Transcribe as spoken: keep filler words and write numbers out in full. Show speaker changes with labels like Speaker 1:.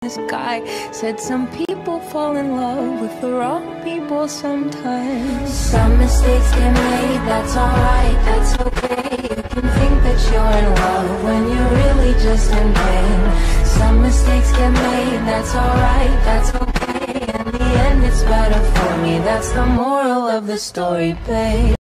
Speaker 1: This guy said some people fall in love with the wrong people sometimes. Some mistakes get made, that's alright, that's okay. You can think that you're in love when you're really just in pain. Some mistakes get made, that's alright, that's okay. In the end it's better for me, that's the moral of the story, babe.